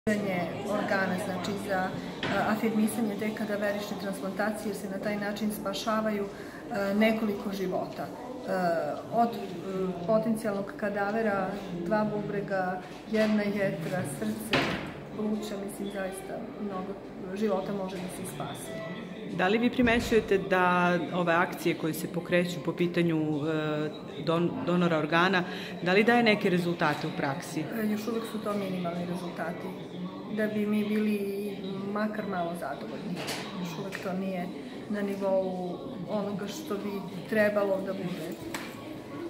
organa, znači za afirmisanje te kadaverične transplantacije, jer se na taj način spašavaju nekoliko života. Od potencijalnog kadavera, 2 bubrega, 1 jetra, srce, pluća, mislim zaista mnogo života može da se spasi. Da li vi primećujete da ove akcije koje se pokreću po pitanju donora organa, da li daje neke rezultate u praksi? Još uvek su to minimalni rezultati, da bi mi bili makar malo zadovoljni. Još uvek to nije na nivou onoga što bi trebalo da bude.